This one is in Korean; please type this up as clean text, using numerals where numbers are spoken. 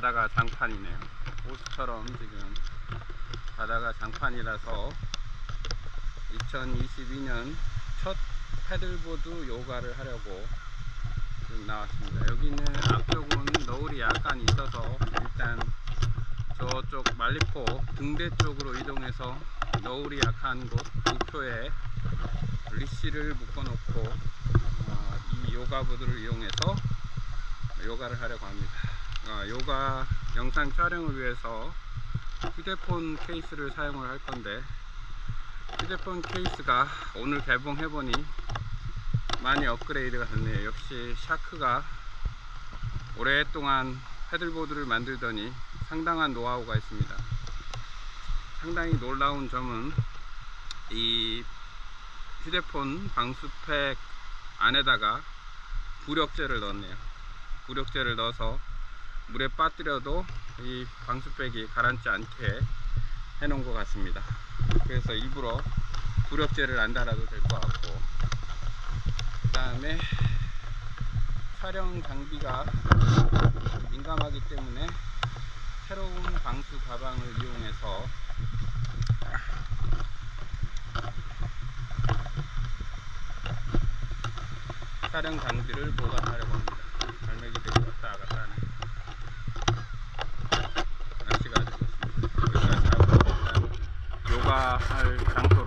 바다가 장판이네요. 호수처럼 지금 바다가 장판이라서 2022년 첫 패들보드 요가를 하려고 지금 나왔습니다. 여기는 앞쪽은 너울이 약간 있어서 일단 저쪽 말리포 등대 쪽으로 이동해서 너울이 약한 곳 우표에 리시를 묶어 놓고 이 요가 보드를 이용해서 요가를 하려고 합니다. 요가 영상 촬영을 위해서 휴대폰 케이스를 사용을 할 건데, 휴대폰 케이스가 오늘 개봉해 보니 많이 업그레이드가 됐네요. 역시 샤크가 오랫동안 패들보드를 만들더니 상당한 노하우가 있습니다. 상당히 놀라운 점은 이 휴대폰 방수팩 안에다가 부력제를 넣었네요. 부력제를 넣어서 물에 빠뜨려도 이 방수팩이 가라앉지 않게 해 놓은 것 같습니다. 그래서 일부러 부력제를 안 달아도 될 것 같고, 그 다음에 촬영 장비가 민감하기 때문에 새로운 방수 가방을 이용해서 촬영 장비를 보관하려고 합니다. 갈매기들이 왔다 갔다 하네. 날씨가 아주 좋습니다. 여기까지 하고 일단 요가 할 장소로